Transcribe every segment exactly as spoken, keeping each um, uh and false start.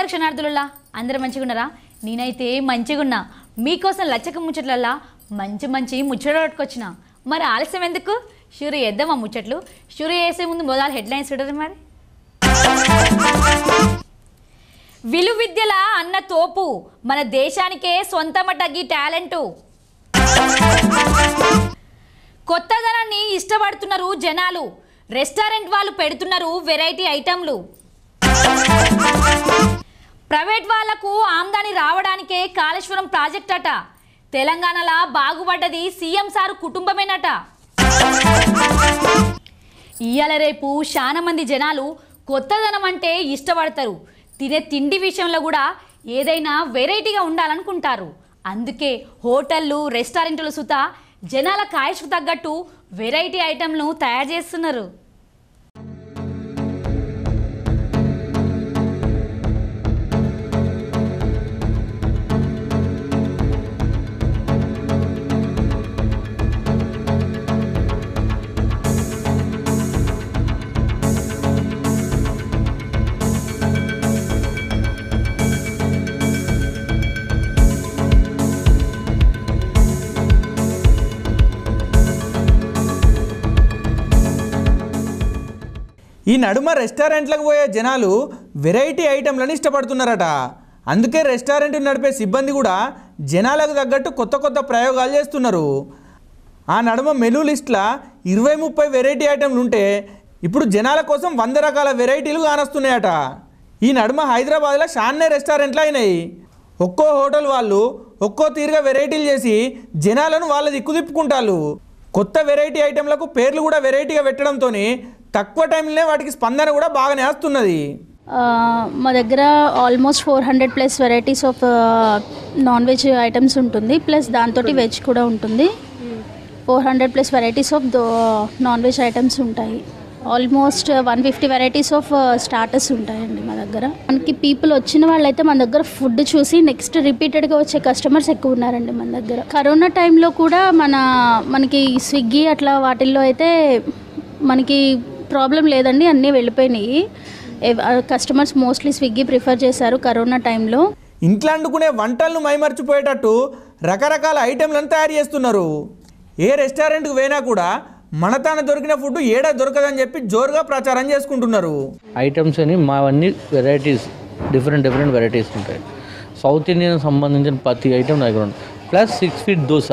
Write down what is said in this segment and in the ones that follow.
ఎట్లున్నారు క్షణార్థులలా? అందరూ మంచిగా ఉన్నారా? నేనైతే మంచిగా ఉన్నా. మీకోసం లచ్చక ముచ్చట్లల్లా మంచి మంచి ముచ్చట్లు పట్టుకొచ్చిన. మరి ఆలస్యం ఎందుకు? షూరు చేద్దామా ముచ్చట్లు? షూరు చేసే ముందు మొదలు హెడ్లైన్స్ చూడరు. మరి విలు విద్యల అన్న తోపు మన దేశానికే సొంతమట గీ టాలెంటు. కొత్తదనాన్ని ఇష్టపడుతున్నారు జనాలు. రెస్టారెంట్ వాళ్ళు పెడుతున్నారు వెరైటీ ఐటెంలు. ప్రైవేట్ వాళ్లకు ఆమ్దాని రావడానికే కాళేశ్వరం ప్రాజెక్ట్ అట. తెలంగాణలో బాగుపడ్డది సీఎం సారు కుటుంబమేనట. ఇయ్యాల రేపు చాలా మంది జనాలు కొత్తదనం అంటే ఇష్టపడతారు. తినే తిండి విషయంలో కూడా ఏదైనా వెరైటీగా ఉండాలనుకుంటారు. అందుకే హోటళ్ళు రెస్టారెంట్లు సుత జనాల కాయకు తగ్గట్టు వెరైటీ ఐటెంలను తయారు చేస్తున్నారు. ఈ నడుమ రెస్టారెంట్లకు పోయే జనాలు వెరైటీ ఐటెంలను ఇష్టపడుతున్నారట. అందుకే రెస్టారెంట్ నడిపే సిబ్బంది కూడా జనాలకు తగ్గట్టు కొత్త కొత్త ప్రయోగాలు చేస్తున్నారు. ఆ నడుమ మెనూ లిస్ట్లో ఇరవై ముప్పై వెరైటీ ఐటెంలు ఉంటే ఇప్పుడు జనాల కోసం వంద రకాల వెరైటీలు కానొస్తున్నాయట. ఈ నడుమ హైదరాబాద్లో షాన్నే రెస్టారెంట్లు అయినాయి. ఒక్కో హోటల్ వాళ్ళు ఒక్కో తీరుగా వెరైటీలు చేసి జనాలను వాళ్ళ దిక్కు తిప్పుకుంటారు. కొత్త వెరైటీ ఐటెంలకు పేర్లు కూడా వెరైటీగా పెట్టడంతో తక్కువ టైంలోనే వాటికి స్పందన కూడా బాగానే వస్తున్నది. మా దగ్గర almost four hundred plus varieties of non veg items ఉంటుంది. ప్లస్ దాంతో వెజ్ కూడా ఉంటుంది. Four hundred plus varieties of non veg items ఉంటాయి. Almost one fifty varieties of starters ఉంటాయండి మా దగ్గర. మనకి పీపుల్ వచ్చిన వాళ్ళైతే మన దగ్గర ఫుడ్ చూసి నెక్స్ట్ రిపీటెడ్గా వచ్చే కస్టమర్స్ ఎక్కువ ఉన్నారండి మన దగ్గర. కరోనా టైంలో కూడా మన మనకి స్విగ్గీ అట్లా వాటిల్లో అయితే మనకి ప్రాబ్లం లేదండి, అన్నీ వెళ్ళిపోయినాయి. కస్టమర్స్ మోస్ట్లీ స్విగ్గీ ప్రిఫర్ చేశారు కరోనా టైంలో. ఇంట్లో వండుకునే వంటలను మైమర్చిపోయేటట్టు రకరకాల ఐటెంలను తయారు చేస్తున్నారు. ఏ రెస్టారెంట్కి పోయినా కూడా మన తాన దొరికిన ఫుడ్ ఏడా దొరకదని చెప్పి జోరుగా ప్రచారం చేసుకుంటున్నారు. ఐటమ్స్ అని మావన్నీ వెరైటీస్ డిఫరెంట్ డిఫరెంట్ వెరైటీస్ ఉంటాయి. సౌత్ ఇండియన్ సంబంధించిన ప్రతి ఐటెం దగ్గర ఉంది. Plus six feet dosa,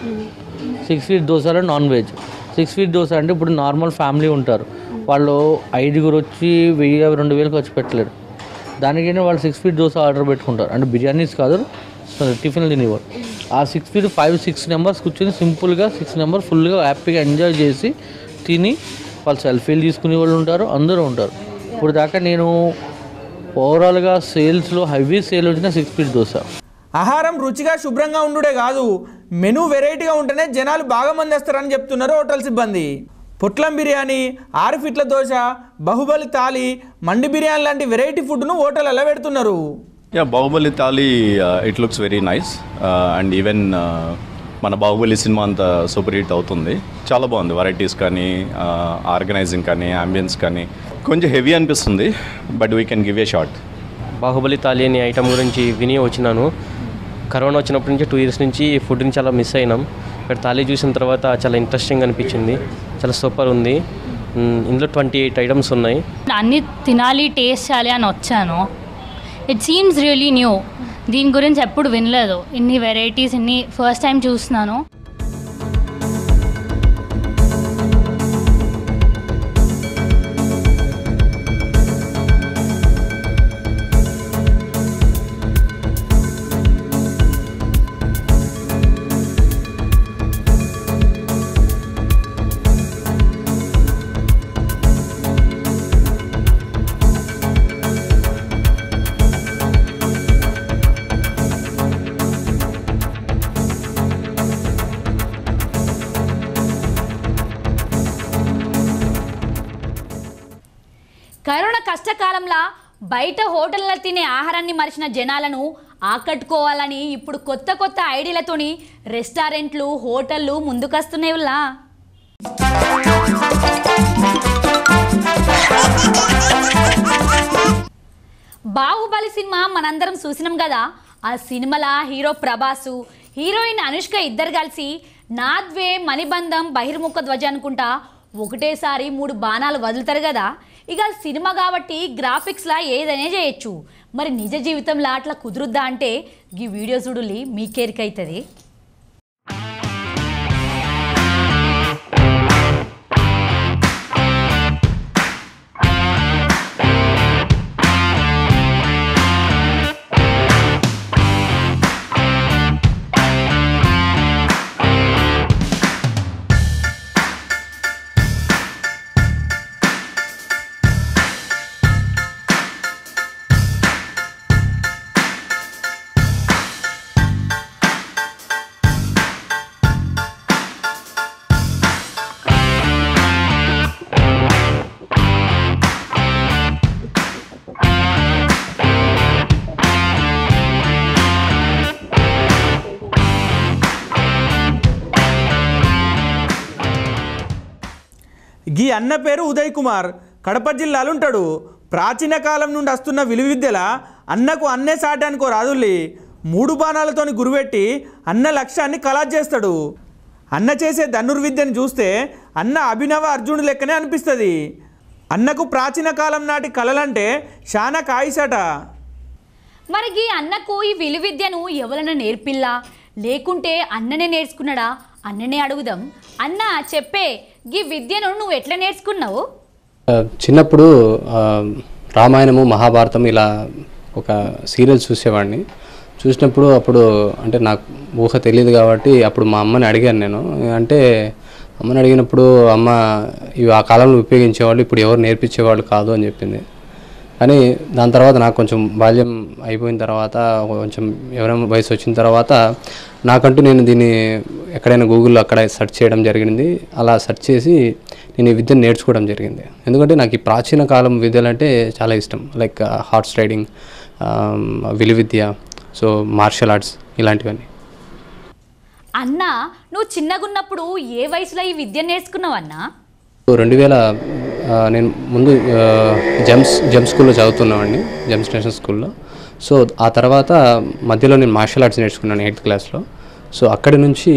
six feet దోశలో non veg. Six feet dosa అంటే ఇప్పుడు నార్మల్ ఫ్యామిలీ ఉంటారు, వాళ్ళు ఐదుగురు వచ్చి వెయ్యి రెండు వేలు ఖర్చు పెట్టలేరు. దానికైనా వాళ్ళు సిక్స్ ఫీట్ దోశ ఆర్డర్ పెట్టుకుంటారు. అంటే బిర్యానీస్ కాదు, టిఫిన్లు తినేవారు. ఆ six feet five six numbers కూర్చొని సింపుల్గా సిక్స్ నెంబర్ ఫుల్గా హ్యాపీగా ఎంజాయ్ చేసి తిని వాళ్ళు సెల్ఫీలు తీసుకునే వాళ్ళు ఉంటారు, అందరూ ఉంటారు. ఇప్పుడు దాకా నేను ఓవరాల్గా సేల్స్లో హెవీ సేల్ వచ్చిన సిక్స్ ఫీట్ దోశ. ఆహారం రుచిగా శుభ్రంగా ఉండుడే కాదు, మెనూ వెరైటీగా ఉంటేనే జనాలు బాగా మంది వస్తారని చెప్తున్నారు హోటల్ సిబ్బంది. పొట్లం బిర్యానీ, ఆరు ఫీట్ల దోశ, బాహుబలి థాలి, మండి బిర్యానీ లాంటి వెరైటీ ఫుడ్ను హోటల్లో పెడుతున్నారు. Yeah Baahubali thali it looks very nice and even మన బాహుబలి సినిమా అంత సూపర్ హిట్ అవుతుంది. చాలా బాగుంది. వెరైటీస్ కానీ ఆర్గనైజింగ్ కానీ అంబియన్స్ కానీ కొంచెం హెవీ అనిపిస్తుంది, but we can give a shot. Baahubali thali అనే ఐటమ్ గురించి విని వచ్చినాను. కరోనా వచ్చినప్పటి నుంచి టూ ఇయర్స్ నుంచి ఫుడ్ని చాలా మిస్ అయినాం. ఇక్కడ థాలి చూసిన తర్వాత చాలా ఇంట్రెస్టింగ్ అనిపించింది, చాలా సూపర్ ఉంది. ఇందులో ట్వంటీ ఎయిట్ ఐటమ్స్ ఉన్నాయి. అన్నీ తినాలి, టేస్ట్ చేయాలి అని వచ్చాను. It seems really new. దీని గురించి ఎప్పుడు వినలేదు. ఇన్ని వెరైటీస్ ఇన్ని ఫస్ట్ టైం చూస్తున్నాను. కరోనా కష్టకాలంలో బయట హోటళ్ళలో తినే ఆహారాన్ని మరిచిన జనాలను ఆకట్టుకోవాలని ఇప్పుడు కొత్త కొత్త ఐడియాలతోని రెస్టారెంట్లు హోటళ్ళు ముందుకొస్తున్నాయిలా. బాహుబలి సినిమా మనందరం చూసినాం కదా. ఆ సినిమాలో హీరో ప్రభాసు, హీరోయిన్ అనుష్క ఇద్దరు కలిసి నాద్వే మణిబంధం బహిర్ముఖ ధ్వజ అనుకుంటా ఒకటేసారి మూడు బాణాలు వదులుతారు కదా. ఇక సినిమా కాబట్టి గ్రాఫిక్స్లా ఏదైనా చేయొచ్చు. మరి నిజ జీవితంలో అట్లా కుదురుద్దా అంటే ఈ వీడియో చూడులి మీకేరికైతుంది. గీ అన్న పేరు ఉదయ్ కుమార్, కడప జిల్లాలో ఉంటాడు. ప్రాచీన కాలం నుండి వస్తున్న విలువిద్యల అన్నకు అన్నే సాటి అనుకో రాదుల్లి. మూడు బాణాలతోని గురిపెట్టి అన్న లక్ష్యాన్ని కలాజ్ చేస్తాడు. అన్న చేసే ధనుర్విద్యను చూస్తే అన్న అభినవ అర్జునుడు లెక్కనే అనిపిస్తుంది. అన్నకు ప్రాచీన కాలం నాటి కళలంటే చాలా కాయిసట. మరి ఈ అన్నకు ఈ విలువిద్యను ఎవరైనా నేర్పిల్లా లేకుంటే అన్ననే నేర్చుకున్నాడా? అన్ననే అడుగుదాం. అన్న చెప్పే ఈ విద్యను నువ్వు ఎట్లా నేర్చుకున్నావు? చిన్నప్పుడు రామాయణము మహాభారతం ఇలా ఒక సీరియల్స్ చూసేవాడిని. చూసినప్పుడు అప్పుడు అంటే నాకు ఊహ తెలియదు కాబట్టి అప్పుడు మా అమ్మని అడిగాను నేను. అంటే అమ్మని అడిగినప్పుడు అమ్మ ఇవి ఆ కాలంలో ఉపయోగించేవాళ్ళు, ఇప్పుడు ఎవరు నేర్పించేవాళ్ళు కాదు అని చెప్పింది. కానీ దాని తర్వాత నాకు కొంచెం బాల్యం అయిపోయిన తర్వాత కొంచెం ఎవరైనా వయసు వచ్చిన తర్వాత నాకంటూ నేను దీన్ని ఎక్కడైనా గూగుల్లో అక్కడ సెర్చ్ చేయడం జరిగింది. అలా సెర్చ్ చేసి నేను ఈ విద్యను నేర్చుకోవడం జరిగింది. ఎందుకంటే నాకు ఈ ప్రాచీన కాలం విద్యలు అంటే చాలా ఇష్టం. లైక్ హార్స్ రైడింగ్, విలువిద్య, సో మార్షల్ ఆర్ట్స్ ఇలాంటివన్నీ. అన్న నువ్వు చిన్నగున్నప్పుడు ఏ వయసులో ఈ విద్య నేర్చుకున్నావు అన్న? రెండు వేల నేను ముందు జెమ్స్ జెమ్స్ స్కూల్లో చదువుతున్నామండి, జెమ్స్ నేషనల్ స్కూల్లో. సో ఆ తర్వాత మధ్యలో నేను మార్షల్ ఆర్ట్స్ నేర్చుకున్నాను ఎయిత్ క్లాస్లో. సో అక్కడి నుంచి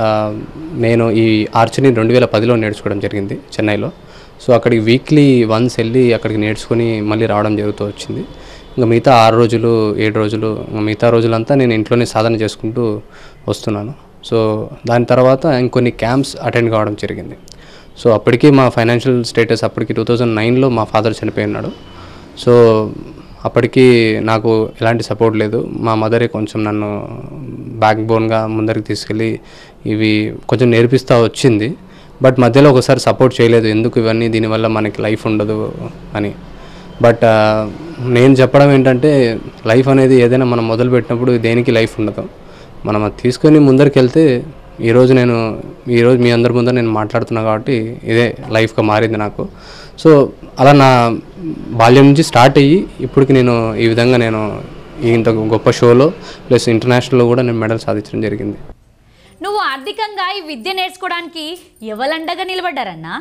నేను ఈ ఆర్చర్ని రెండు వేల పదిలో నేర్చుకోవడం జరిగింది చెన్నైలో. సో అక్కడికి వీక్లీ వన్స్ వెళ్ళి అక్కడికి నేర్చుకొని మళ్ళీ రావడం జరుగుతూ వచ్చింది. ఇంకా మిగతా ఆరు రోజులు ఏడు రోజులు మిగతా రోజులంతా నేను ఇంట్లోనే సాధన చేసుకుంటూ వస్తున్నాను. సో దాని తర్వాత ఇంకొన్ని క్యాంప్స్ అటెండ్ కావడం జరిగింది. సో అప్పటికి మా ఫైనాన్షియల్ స్టేటస్ అప్పటికి టూ థౌజండ్ నైన్లో మా ఫాదర్ చనిపోయి ఉన్నాడు. సో అప్పటికి నాకు ఎలాంటి సపోర్ట్ లేదు. మా మదరే కొంచెం నన్ను బ్యాక్ బోన్గా ముందరికి తీసుకెళ్ళి ఇవి కొంచెం నేర్పిస్తూ వచ్చింది. బట్ మధ్యలో ఒకసారి సపోర్ట్ చేయలేదు, ఎందుకు ఇవన్నీ, దీనివల్ల మనకి లైఫ్ ఉండదు అని. బట్ నేను చెప్పడం ఏంటంటే లైఫ్ అనేది ఏదైనా మనం మొదలుపెట్టినప్పుడు దేనికి లైఫ్ ఉండదు. మనం అది తీసుకొని ముందరికి వెళ్తే ఈరోజు నేను ఈరోజు మీ అందరి ముందర నేను మాట్లాడుతున్నా కాబట్టి ఇదే లైఫ్గా మారింది నాకు. సో అలా నా బాల్యం నుంచి స్టార్ట్ అయ్యి ఇప్పటికి నేను ఈ విధంగా నేను ఇంత గొప్ప షోలో ప్లస్ ఇంటర్నేషనల్లో కూడా నేను మెడల్ సాధించడం జరిగింది. నువ్వు ఆర్థికంగా ఈ విద్య నేర్చుకోవడానికి ఎవరండగా నిలబడ్డారన్నా?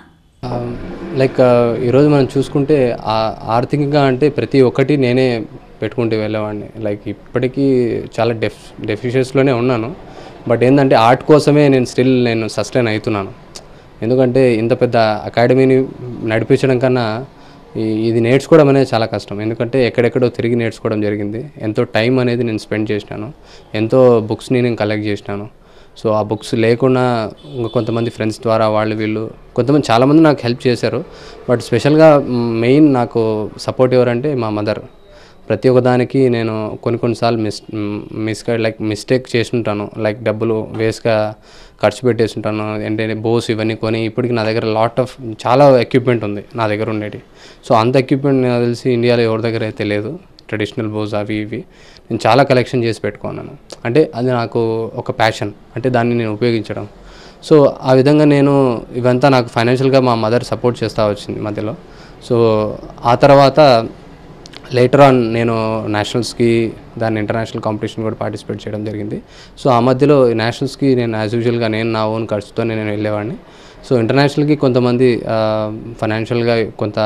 లైక్ ఈరోజు మనం చూసుకుంటే ఆర్థికంగా అంటే ప్రతి ఒక్కటి నేనే పెట్టుకుంటూ వెళ్ళేవాడిని. లైక్ ఇప్పటికీ చాలా డెఫ్ డెఫిషియన్స్లోనే ఉన్నాను. బట్ ఏంటంటే ఆర్ట్ కోసమే నేను స్టిల్ నేను సస్టైన్ అవుతున్నాను. ఎందుకంటే ఇంత పెద్ద అకాడమీని నడిపించడం కన్నా ఇది నేర్చుకోవడం అనేది చాలా కష్టం. ఎందుకంటే ఎక్కడెక్కడో తిరిగి నేర్చుకోవడం జరిగింది. ఎంతో టైం అనేది నేను స్పెండ్ చేసినాను, ఎంతో బుక్స్ని నేను కలెక్ట్ చేసినాను. సో ఆ బుక్స్ లేకుండా ఇంకా కొంతమంది ఫ్రెండ్స్ ద్వారా వాళ్ళు వీళ్ళు కొంతమంది చాలామంది నాకు హెల్ప్ చేశారు. బట్ స్పెషల్గా మెయిన్ నాకు సపోర్ట్ ఎవరంటే మా మదర్. ప్రతి ఒక్క దానికి నేను కొన్ని కొన్నిసార్లు మిస్ మిస్గా లైక్ మిస్టేక్ చేస్తుంటాను. లైక్ డబ్బులు వేస్ట్గా ఖర్చు పెట్టేస్తుంటాను. ఏంటంటే బోస్ ఇవన్నీ కొని ఇప్పటికి నా దగ్గర లాట్ ఆఫ్ చాలా ఎక్విప్మెంట్ ఉంది నా దగ్గర ఉండేది. సో అంత ఎక్విప్మెంట్ నాకు తెలిసి ఇండియాలో ఎవరి దగ్గర అయితే లేదు. ట్రెడిషనల్ బోస్ అవి ఇవి నేను చాలా కలెక్షన్ చేసి పెట్టుకున్నాను. అంటే అది నాకు ఒక ప్యాషన్, అంటే దాన్ని నేను ఉపయోగించడం. సో ఆ విధంగా నేను ఇవంతా నాకు ఫైనాన్షియల్గా మా మదర్ సపోర్ట్ చేస్తూ వచ్చింది మధ్యలో. సో ఆ తర్వాత లేటర్ ఆన్ నేను నేషనల్స్కి దాన్ని ఇంటర్నేషనల్ కాంపిటీషన్ కూడా పార్టిసిపేట్ చేయడం జరిగింది. సో ఆ మధ్యలో నేషనల్స్కి నేను యాజ్ యూజువల్గా నేను నా ఓన్ ఖర్చుతో నేను వెళ్ళేవాడిని. సో ఇంటర్నేషనల్కి కొంతమంది ఫైనాన్షియల్గా కొంత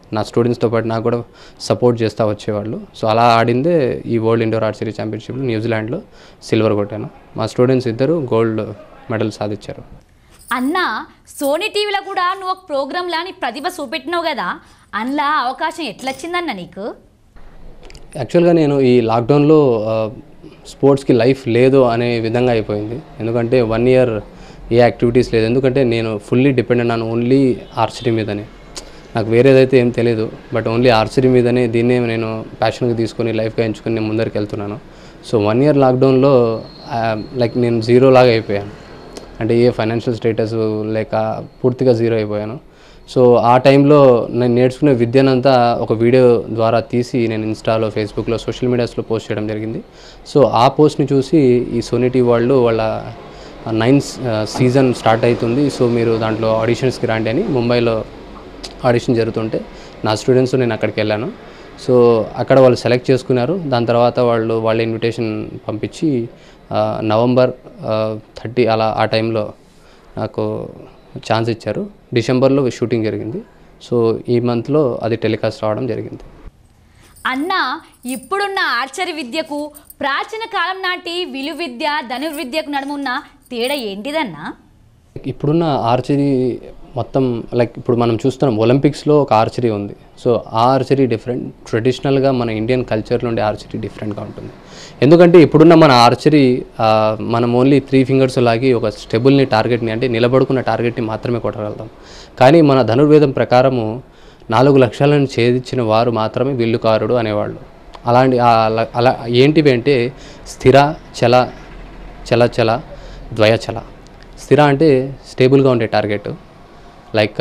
నా స్టూడెంట్స్తో పాటు నాకు కూడా సపోర్ట్ చేస్తూ వచ్చేవాళ్ళు. సో అలా ఆడిందే ఈ వరల్డ్ ఇండోర్ ఆర్చరీ ఛాంపియన్షిప్లో న్యూజిలాండ్లో సిల్వర్ కొట్టాను. మా స్టూడెంట్స్ ఇద్దరు గోల్డ్ మెడల్ సాధించారు. అన్న సోనీ టీవీలో కూడా నువ్వు ఒక ప్రోగ్రాంలో నీ ప్రతిభ చూపెట్టినావు కదా, అందులో అవకాశం ఎట్లా వచ్చిందన్న నీకు? యాక్చువల్గా నేను ఈ లాక్డౌన్లో స్పోర్ట్స్కి లైఫ్ లేదు అనే విధంగా అయిపోయింది. ఎందుకంటే వన్ ఇయర్ ఏ యాక్టివిటీస్ లేదు. ఎందుకంటే నేను fully dependent on only archery మీదనే. నాకు వేరేదైతే ఏం తెలియదు, బట్ ఓన్లీ ఆర్చరీ మీదనే దీన్నే నేను ప్యాషన్గా తీసుకొని లైఫ్గా ఎంచుకొని నేను ముందరికి వెళ్తున్నాను. సో వన్ ఇయర్ లాక్డౌన్లో లైక్ నేను జీరో లాగా అయిపోయాను. అంటే ఏ ఫైనాన్షియల్ స్టేటస్ లేక పూర్తిగా జీరో అయిపోయాను. సో ఆ టైంలో నేను నేర్చుకునే విద్యనంతా ఒక వీడియో ద్వారా తీసి నేను ఇన్స్టాలో, ఫేస్బుక్లో, సోషల్ మీడియాస్లో పోస్ట్ చేయడం జరిగింది. సో ఆ పోస్ట్ని చూసి ఈ సోనీ టీవీ వాళ్ళు వాళ్ళ నైన్త్ సీజన్ స్టార్ట్ అవుతుంది, సో మీరు దాంట్లో ఆడిషన్స్కి రండి అని ముంబైలో ఆడిషన్ జరుగుతుంటే నా స్టూడెంట్స్ నేను అక్కడికి వెళ్ళాను. సో అక్కడ వాళ్ళు సెలెక్ట్ చేసుకున్నారు. దాని తర్వాత వాళ్ళు వాళ్ళ ఇన్విటేషన్ పంపించి నవంబర్ థర్టీ అలా ఆ టైంలో నాకు ఛాన్స్ ఇచ్చారు. డిసెంబర్లో షూటింగ్ జరిగింది. సో ఈ మంత్లో అది టెలికాస్ట్ రావడం జరిగింది. అన్న ఇప్పుడున్న ఆర్చరీ విద్యకు ప్రాచీన కాలం నాటి విలు విద్య, ధనుర్విద్యకు నడుమున్న తేడా ఏంటిదన్నా? ఇప్పుడున్న ఆర్చరీ మొత్తం లైక్ ఇప్పుడు మనం చూస్తున్నాం ఒలింపిక్స్లో ఒక ఆర్చరీ ఉంది. సో ఆ ఆర్చరీ డిఫరెంట్, ట్రెడిషనల్గా మన ఇండియన్ కల్చర్లో ఉండే ఆర్చరీ డిఫరెంట్గా ఉంటుంది. ఎందుకంటే ఇప్పుడున్న మన ఆర్చరీ మనం ఓన్లీ త్రీ ఫింగర్స్ లాగి ఒక స్టెబుల్ని టార్గెట్ని అంటే నిలబడుకున్న టార్గెట్ని మాత్రమే కొట్టగలుగుతాం. కానీ మన ధనుర్వేదం ప్రకారము నాలుగు లక్షలను ఛేదించిన వారు మాత్రమే విల్లుకారుడు అనేవాళ్ళు. అలాంటి అలా ఏంటివి అంటే స్థిర, చల, చల చల, ద్వయచల. స్థిర అంటే స్టేబుల్గా ఉండే టార్గెట్, లైక్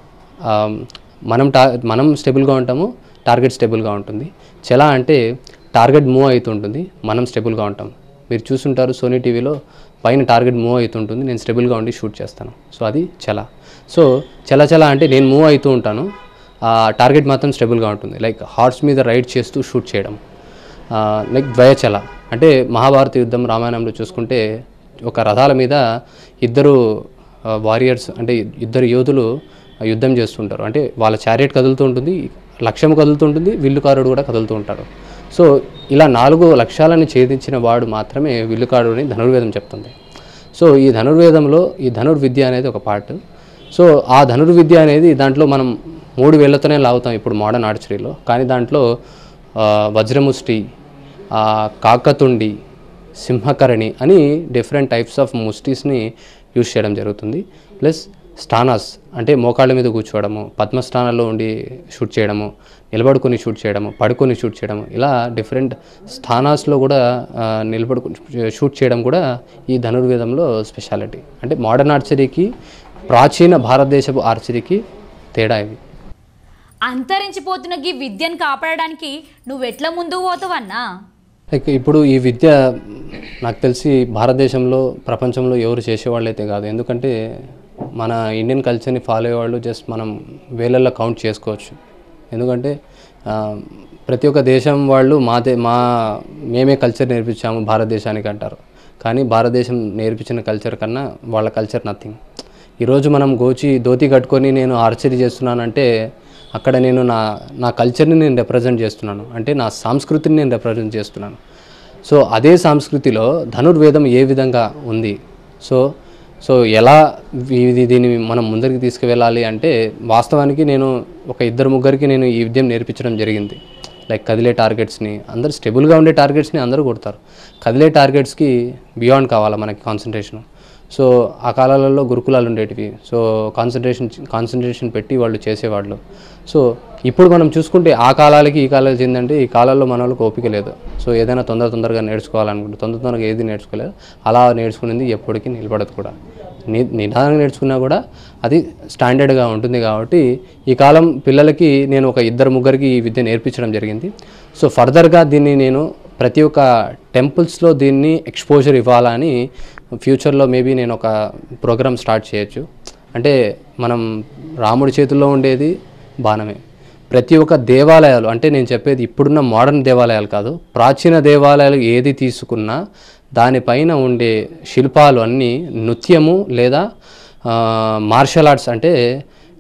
మనం టా మనం స్టేబుల్గా ఉంటాము, టార్గెట్ స్టేబుల్గా ఉంటుంది. చల అంటే టార్గెట్ మూవ్ అవుతుంటుంది, మనం స్టేబుల్గా ఉంటాం. మీరు చూస్తుంటారు సోనీ టీవీలో పైన టార్గెట్ మూవ్ అవుతుంటుంది, నేను స్టేబుల్గా ఉండి షూట్ చేస్తాను. సో అది చల. సో చల చల అంటే నేను మూవ్ అవుతూ ఉంటాను, టార్గెట్ మాత్రం స్టేబుల్గా ఉంటుంది. లైక్ హార్స్ మీద రైడ్ చేస్తూ షూట్ చేయడం. లైక్ ద్వయచల అంటే మహాభారత యుద్ధం, రామాయణంలో చూసుకుంటే ఒక రథాల మీద ఇద్దరు వారియర్స్ అంటే ఇద్దరు యోధులు యుద్ధం చేస్తుంటారు. అంటే వాళ్ళ చారియట్ కదులుతూ ఉంటుంది, లక్ష్యం కదులుతూ ఉంటుంది, విల్లుకారుడు కూడా కదులుతూ ఉంటారు. సో ఇలా నాలుగు లక్ష్యాలను ఛేదించిన వాడు మాత్రమే విల్లుకారుడు అని ధనుర్వేదం చెప్తుంది. సో ఈ ధనుర్వేదంలో ఈ ధనుర్విద్య అనేది ఒక పార్ట్. సో ఆ ధనుర్విద్య అనేది దాంట్లో మనం మూడు వేళ్లతోనే లాగుతాం ఇప్పుడు మోడర్న్ ఆర్చరీలో. కానీ దాంట్లో వజ్రముష్టి, కాకతుండి, సింహకరణి అని డిఫరెంట్ టైప్స్ ఆఫ్ ముస్టీస్ని యూజ్ చేయడం జరుగుతుంది. ప్లస్ స్టానాస్ అంటే మోకాళ్ళ మీద కూర్చోవడము, పద్మస్థానాల్లో ఉండి షూట్ చేయడము, నిలబడుకొని షూట్ చేయడము, పడుకొని షూట్ చేయడము, ఇలా డిఫరెంట్ స్థానాస్లో కూడా నిలబడుకొని షూట్ చేయడం కూడా ఈ ధనుర్వేదంలో స్పెషాలిటీ. అంటే మోడర్న్ ఆర్చరీకి ప్రాచీన భారతదేశపు ఆర్చరీకి తేడా ఇవి. అంతరించిపోతున్న ఈ విద్యను కాపాడడానికి నువ్వు ఎట్లా ముందుకు పోతావన్నా? లైక్ ఇప్పుడు ఈ విద్య నాకు తెలిసి భారతదేశంలో, ప్రపంచంలో ఎవరు చేసేవాళ్ళు అయితే కాదు. ఎందుకంటే మన ఇండియన్ కల్చర్ని ఫాలో అయ్యేవాళ్ళు జస్ట్ మనం వేలల్లో కౌంట్ చేసుకోవచ్చు. ఎందుకంటే ప్రతి ఒక్క దేశం వాళ్ళు మాదే మా మేమే కల్చర్ నేర్పించాము భారతదేశానికి అంటారు. కానీ భారతదేశం నేర్పించిన కల్చర్ కన్నా వాళ్ళ కల్చర్ నథింగ్. ఈరోజు మనం గోచి ధోతి కట్టుకొని నేను ఆర్చరీ చేస్తున్నానంటే అక్కడ నేను నా నా కల్చర్ని నేను రిప్రజెంట్ చేస్తున్నాను, అంటే నా సంస్కృతిని నేను రిప్రజెంట్ చేస్తున్నాను. సో అదే సంస్కృతిలో ధనుర్వేదం ఏ విధంగా ఉంది, సో సో ఎలా ఇది దీన్ని మనం ముందరికి తీసుకువెళ్ళాలి అంటే వాస్తవానికి నేను ఒక ఇద్దరు ముగ్గురికి నేను ఈ విద్యం నేర్పించడం జరిగింది. లైక్ కదిలే టార్గెట్స్ని, అందరు స్టేబుల్గా ఉండే టార్గెట్స్ని అందరూ కొడతారు, కదిలే టార్గెట్స్కి బియాండ్ కావాలా మనకి కాన్సన్ట్రేషన్. సో ఆ కాలాలలో గురుకులాలు ఉండేటివి. సో కాన్సన్ట్రేషన్ కాన్సన్ట్రేషన్ పెట్టి వాళ్ళు చేసేవాళ్ళు. సో ఇప్పుడు మనం చూసుకుంటే ఆ కాలాలకి ఈ కాలాలకి చెందంటే ఈ కాలాల్లో మన వాళ్ళకి ఓపిక లేదు. సో ఏదైనా తొందర తొందరగా నేర్చుకోవాలనుకుంటే తొందర తొందరగా ఏది నేర్చుకోలేదు, అలా నేర్చుకునేది ఎప్పటికీ నిలబడదు కూడా. ని నిదానంగా నేర్చుకున్నా కూడా అది స్టాండర్డ్గా ఉంటుంది. కాబట్టి ఈ కాలం పిల్లలకి నేను ఒక ఇద్దరు ముగ్గురికి ఈ విద్య నేర్పించడం జరిగింది. సో ఫర్దర్గా దీన్ని నేను ప్రతి ఒక్క టెంపుల్స్లో దీన్ని ఎక్స్పోజర్ ఇవ్వాలని ఫ్యూచర్లో మేబీ నేను ఒక ప్రోగ్రామ్ స్టార్ట్ చేయొచ్చు. అంటే మనం రాముడి చేతుల్లో ఉండేది బాణమే. ప్రతి ఒక్క దేవాలయాలు, అంటే నేను చెప్పేది ఇప్పుడున్న మోడర్న్ దేవాలయాలు కాదు, ప్రాచీన దేవాలయాలు ఏది తీసుకున్నా దానిపైన ఉండే శిల్పాలు అన్నీ నృత్యము లేదా మార్షల్ ఆర్ట్స్ అంటే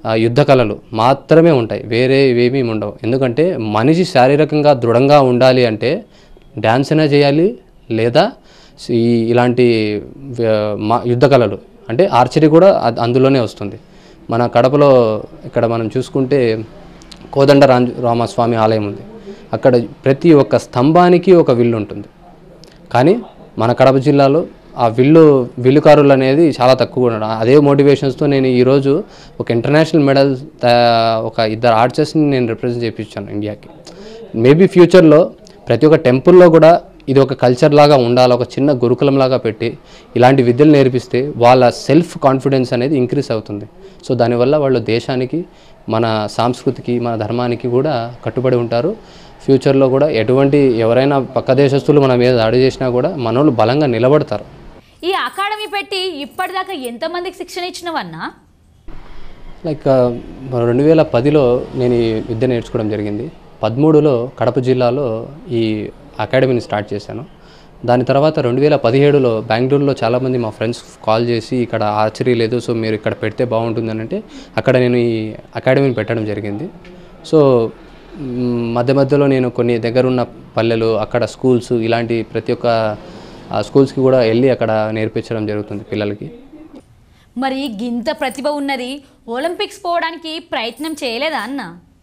యుద్ధ కళలు మాత్రమే ఉంటాయి, వేరే ఏమీ ఉండవు. ఎందుకంటే మనిషి శారీరకంగా దృఢంగా ఉండాలి అంటే డ్యాన్స్ అయినా చేయాలి, లేదా ఈ ఇలాంటి మా యుద్ధ కళలు అంటే ఆర్చరీ కూడా అందులోనే వస్తుంది. మన కడపలో ఇక్కడ మనం చూసుకుంటే కోదండ రాజ రామస్వామి ఆలయం ఉంది. అక్కడ ప్రతి ఒక్క స్తంభానికి ఒక విల్లు ఉంటుంది. కానీ మన కడప జిల్లాలో ఆ విల్లు విల్లుకారులు అనేది చాలా తక్కువ ఉండడం. అదే మోటివేషన్స్తో నేను ఈరోజు ఒక ఇంటర్నేషనల్ మెడల్ ఒక ఇద్దరు ఆర్చర్స్ని నేను రిప్రజెంట్ చేయించాను ఇండియాకి. మేబీ ఫ్యూచర్లో ప్రతి ఒక్క టెంపుల్లో కూడా ఇది ఒక కల్చర్ లాగా ఉండాలి, ఒక చిన్న గురుకులం లాగా పెట్టి ఇలాంటి విద్యలు నేర్పిస్తే వాళ్ళ సెల్ఫ్ కాన్ఫిడెన్స్ అనేది ఇంక్రీజ్ అవుతుంది. సో దానివల్ల వాళ్ళు దేశానికి, మన సంస్కృతికి, మన ధర్మానికి కూడా కట్టుబడి ఉంటారు. ఫ్యూచర్లో కూడా ఎటువంటి ఎవరైనా పక్క దేశస్తులు మన మీద దాడి చేసినా కూడా మనోళ్ళు బలంగా నిలబడతారు. ఈ అకాడమీ పెట్టి ఇప్పటిదాకా ఎంతమందికి శిక్షణ ఇచ్చినవన్నా? లైక్ రెండు వేల పదిలో నేను ఈ విద్య నేర్చుకోవడం జరిగింది. పదమూడులో కడప జిల్లాలో ఈ అకాడమీని స్టార్ట్ చేశాను. దాని తర్వాత రెండు వేల పదిహేడులో బెంగళూరులో చాలామంది మా ఫ్రెండ్స్ కాల్ చేసి ఇక్కడ ఆర్చరీ లేదు, సో మీరు ఇక్కడ పెడితే బాగుంటుందని అంటే అక్కడ నేను ఈ అకాడమీని పెట్టడం జరిగింది. సో మధ్య మధ్యలో నేను కొన్ని దగ్గర ఉన్న పల్లెలు, అక్కడ స్కూల్స్, ఇలాంటి ప్రతి ఒక్క స్కూల్స్కి కూడా వెళ్ళి అక్కడ నేర్పించడం జరుగుతుంది పిల్లలకి. మరి గింత ప్రతిభ ఉన్నది, ఒలింపిక్స్ పోవడానికి ప్రయత్నం చేయలేదా అన్న?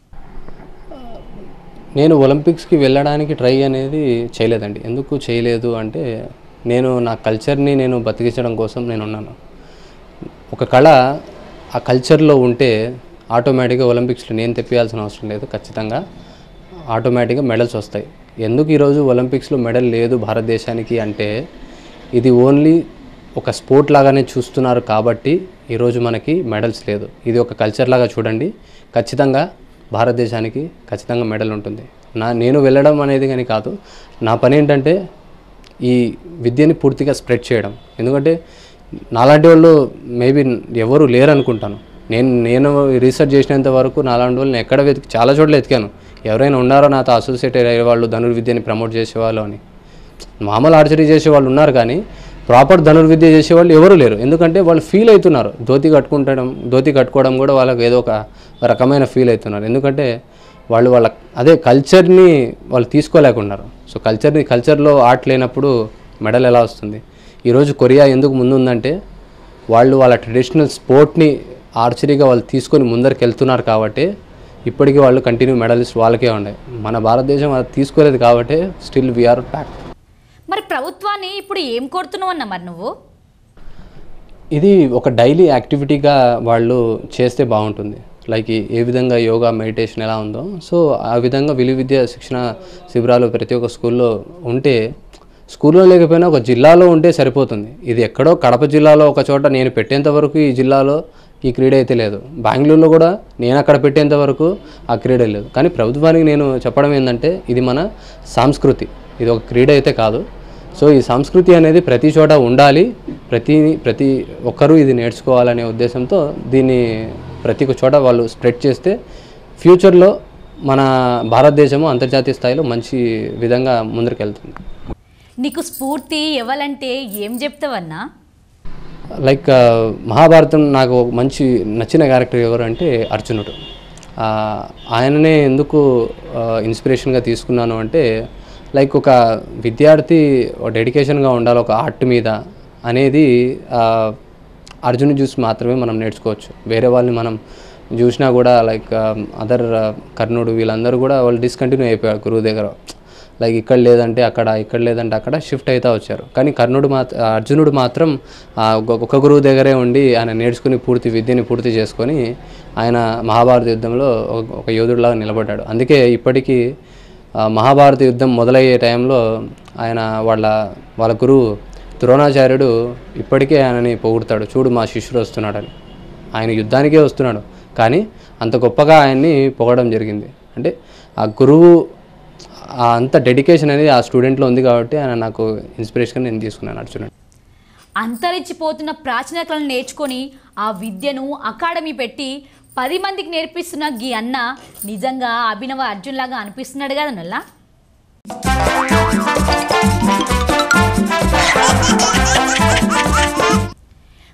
నేను ఒలింపిక్స్కి వెళ్ళడానికి ట్రై అనేది చేయలేదండి. ఎందుకు చేయలేదు అంటే నేను నా కల్చర్ని నేను బతికించడం కోసం నేను ఉన్నాను. ఒక కళ ఆ కల్చర్లో ఉంటే ఆటోమేటిక్గా ఒలింపిక్స్లో నేను తెప్పియాల్సిన అవసరం లేదు, ఖచ్చితంగా ఆటోమేటిక్గా మెడల్స్ వస్తాయి. ఎందుకు ఈరోజు ఒలింపిక్స్లో మెడల్ లేదు భారతదేశానికి అంటే ఇది ఓన్లీ ఒక స్పోర్ట్ లాగానే చూస్తున్నారు కాబట్టి ఈరోజు మనకి మెడల్స్ లేదు. ఇది ఒక కల్చర్ లాగా చూడండి, ఖచ్చితంగా భారతదేశానికి ఖచ్చితంగా మెడల్ ఉంటుంది. నా నేను వెళ్ళడం అనేది కానీ కాదు, నా పని ఏంటంటే ఈ విద్యని పూర్తిగా స్ప్రెడ్ చేయడం. ఎందుకంటే నాలాంటి వాళ్ళు మేబీ ఎవరు లేరు అనుకుంటాను. నేను నేను రీసెర్చ్ చేసినంత వరకు నాలాంటి వాళ్ళు నేను ఎక్కడ వెతికి చాలా చోట్ల వెతికాను, ఎవరైనా ఉన్నారో నాతో అసోసియేట్ అయ్యే వాళ్ళు ధనుర్విద్యని ప్రమోట్ చేసేవాళ్ళు అని. మామూలు ఆర్చరీ చేసేవాళ్ళు ఉన్నారు కానీ ప్రాపర్ ధనుర్విద్య చేసేవాళ్ళు ఎవరు లేరు. ఎందుకంటే వాళ్ళు ఫీల్ అవుతున్నారు, ధోతి కట్టుకుంటడం ధోతి కట్టుకోవడం కూడా వాళ్ళకి ఏదో ఒక రకమైన ఫీల్ అవుతున్నారు. ఎందుకంటే వాళ్ళు వాళ్ళ అదే కల్చర్ని వాళ్ళు తీసుకోలేకున్నారు. సో కల్చర్ని కల్చర్లో ఆర్ట్ లేనప్పుడు మెడల్ ఎలా వస్తుంది? ఈరోజు కొరియా ఎందుకు ముందుందంటే వాళ్ళు వాళ్ళ ట్రెడిషనల్ స్పోర్ట్ని ఆర్చరీగా వాళ్ళు తీసుకొని ముందరికి వెళ్తున్నారు కాబట్టి ఇప్పటికీ వాళ్ళు కంటిన్యూ మెడలిస్ట్ వాళ్ళకే ఉన్నాయి. మన భారతదేశం అది తీసుకోలేదు కాబట్టి స్టిల్ వీఆర్ బ్యాక్. మరి ప్రభుత్వాన్ని ఇప్పుడు ఏం కోరుతున్నావు అన్న మరి నువ్వు? ఇది ఒక డైలీ యాక్టివిటీగా వాళ్ళు చేస్తే బాగుంటుంది. లైక్ ఏ విధంగా యోగా, మెడిటేషన్ ఎలా ఉందో సో ఆ విధంగా విలు విద్య శిక్షణ శిబిరాలు ప్రతి ఒక్క స్కూల్లో ఉంటే, స్కూల్లో లేకపోయినా ఒక జిల్లాలో ఉంటే సరిపోతుంది. ఇది ఎక్కడో కడప జిల్లాలో ఒక చోట నేను పెట్టేంత వరకు ఈ జిల్లాలో ఈ క్రీడ అయితే లేదు. బెంగళూరులో కూడా నేను అక్కడ పెట్టేంత వరకు ఆ క్రీడ లేదు. కానీ ప్రభుత్వానికి నేను చెప్పడం ఏంటంటే ఇది మన సంస్కృతి, ఇది ఒక క్రీడ అయితే కాదు. సో ఈ సంస్కృతి అనేది ప్రతి చోట ఉండాలి, ప్రతి ప్రతి ఒక్కరూ ఇది నేర్చుకోవాలనే ఉద్దేశంతో దీన్ని ప్రతి ఒక్క చోట వాళ్ళు స్ప్రెడ్ చేస్తే ఫ్యూచర్లో మన భారతదేశము అంతర్జాతీయ స్థాయిలో మంచి విధంగా ముందుకెళ్తుంది. నీకు స్ఫూర్తి ఎవరంటే ఏం చెప్తావన్నా? లైక్ మహాభారతం నాకు మంచి నచ్చిన క్యారెక్టర్ ఎవరు అంటే అర్జునుడు. ఆయననే ఎందుకు ఇన్స్పిరేషన్గా తీసుకున్నాను అంటే లైక్ ఒక విద్యార్థి డెడికేషన్గా ఉండాలి ఒక ఆర్ట్ మీద అనేది అర్జునుడు చూసి మాత్రమే మనం నేర్చుకోవచ్చు. వేరే వాళ్ళని మనం చూసినా కూడా లైక్ అదర్ కర్ణుడు వీళ్ళందరూ కూడా వాళ్ళు డిస్కంటిన్యూ అయిపోయారు గురువు దగ్గర. లైక్ ఇక్కడ లేదంటే అక్కడ, ఇక్కడ లేదంటే అక్కడ షిఫ్ట్ అవుతూ వచ్చారు. కానీ కర్ణుడు మాత్రం అర్జునుడు మాత్రం ఒక గురువు దగ్గరే ఉండి ఆయన నేర్చుకుని పూర్తి విద్యని పూర్తి చేసుకొని ఆయన మహాభారత యుద్ధంలో ఒక యోధుడిలాగా నిలబడ్డాడు. అందుకే ఇప్పటికీ మహాభారత యుద్ధం మొదలయ్యే టైంలో ఆయన వాళ్ళ వాళ్ళ గురువు ద్రోణాచార్యుడు ఇప్పటికే ఆయనని పొగుడతాడు, చూడు మా శిష్యుడు వస్తున్నాడని. ఆయన యుద్ధానికే వస్తున్నాడు కానీ అంత గొప్పగా ఆయన్ని పొగడం జరిగింది. అంటే ఆ గురువు అంత డెడికేషన్ అనేది ఆ స్టూడెంట్లో ఉంది కాబట్టి ఆయన నాకు ఇన్స్పిరేషన్గా నేను తీసుకున్నాను అర్జునుడు. అంతరించిపోతున్న ప్రాచీన కళను నేర్చుకొని ఆ విద్యను అకాడమీ పెట్టి పది మందికి నేర్పిస్తున్న గీ అన్న నిజంగా అభినవ అర్జున్ లాగా అనిపిస్తున్నాడు కదా నల్లా.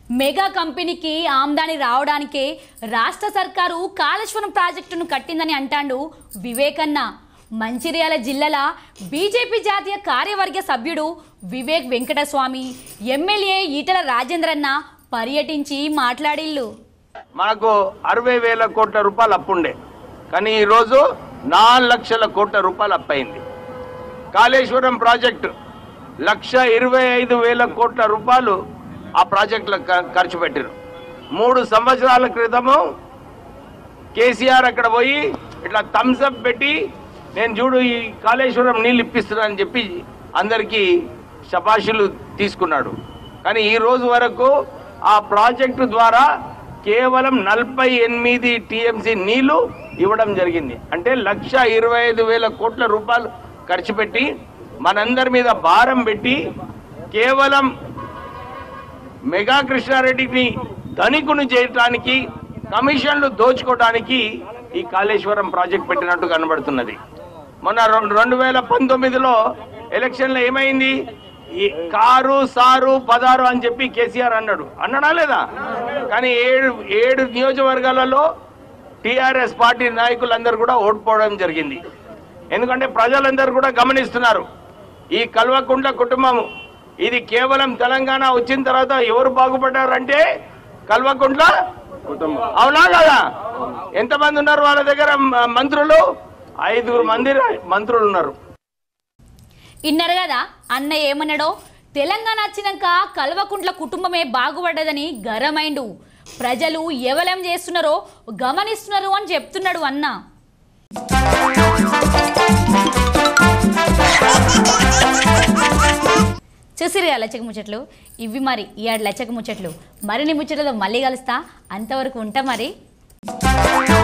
మెగా కంపెనీకి ఆమ్దాని రావడానికే రాష్ట్ర సర్కారు కాళేశ్వరం ప్రాజెక్టును కట్టిందని అంటాడు వివేకన్న. మంచిర్యాల జిల్లాల బీజేపీ జాతీయ కార్యవర్గ సభ్యుడు వివేక్ వెంకటస్వామి, ఎమ్మెల్యే ఈటల రాజేంద్రన్న పర్యటించి మాట్లాడిల్లు. మనకు అరవై వేల కోట్ల రూపాయలు అప్పుండే, కానీ ఈరోజు నాలుగు లక్షల కోట్ల రూపాయలు అప్పయింది. కాళేశ్వరం ప్రాజెక్టు లక్ష ఇరవై ఐదు వేల కోట్ల రూపాయలు ఆ ప్రాజెక్టులో ఖర్చు పెట్టారు. మూడు సంవత్సరాల క్రితము కేసీఆర్ అక్కడ పోయి ఇట్లా థమ్స్అప్ పెట్టి నేను చూడు ఈ కాళేశ్వరం నీళ్ళు ఇప్పిస్తున్నానని చెప్పి అందరికీ శభాషులు తీసుకున్నాడు. కానీ ఈ రోజు వరకు ఆ ప్రాజెక్టు ద్వారా కేవలం నలభై ఎనిమిది టీఎంసీ నీళ్లు ఇవ్వడం జరిగింది. అంటే లక్ష ఇరవై ఐదు వేల కోట్ల రూపాయలు ఖర్చు పెట్టి మనందరి మీద భారం పెట్టి కేవలం మెగా కృష్ణారెడ్డిని ధనికుని చేయడానికి, కమిషన్లు దోచుకోవడానికి ఈ కాళేశ్వరం ప్రాజెక్ట్ పెట్టినట్టు కనబడుతున్నది. మొన్న రెండు వేల పంతొమ్మిదిలో ఎలక్షన్లో ఏమైంది? ఈ కారు సారు పదారు అని చెప్పి కేసీఆర్ అన్నాడు, అన్నాడా లేదా? కానీ ఏడు ఏడు నియోజకవర్గాలలో టీఆర్ఎస్ పార్టీ నాయకులందరూ కూడా ఓడిపోవడం జరిగింది. ఎందుకంటే ప్రజలందరూ కూడా గమనిస్తున్నారు ఈ కల్వకుంట్ల కుటుంబం ఇది కేవలం తెలంగాణ వచ్చిన తర్వాత ఎవరు బాగుపడ్డారంటే కల్వకుంట్ల కుటుంబం. అవునా కదా? ఎంతమంది ఉన్నారు వాళ్ళ దగ్గర మంత్రులు? ఐదుగురు మంది మంత్రులు ఉన్నారు. ఇన్నారు కదా అన్న ఏమన్నాడో. తెలంగాణ వచ్చినాక కల్వకుంట్ల కుటుంబమే బాగుపడ్డదని గరమైండు. ప్రజలు ఎవలేం చేస్తున్నారో గమనిస్తున్నారు అని చెప్తున్నాడు అన్న. చూసిరు లచ్చక ముచ్చట్లు ఇవి. మరి ఈ ఆడు లచ్చక ముచ్చట్లు మరిన్ని ముచ్చట్లతో మళ్ళీ కలుస్తా. అంతవరకు ఉంటా మరి.